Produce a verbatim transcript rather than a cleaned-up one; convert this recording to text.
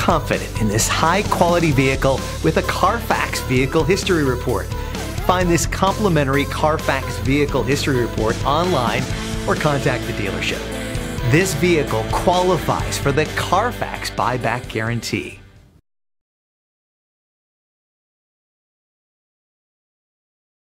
confident in this high-quality vehicle with a Carfax Vehicle History Report. Find this complimentary Carfax Vehicle History Report online or contact the dealership. This vehicle qualifies for the Carfax Buyback Guarantee.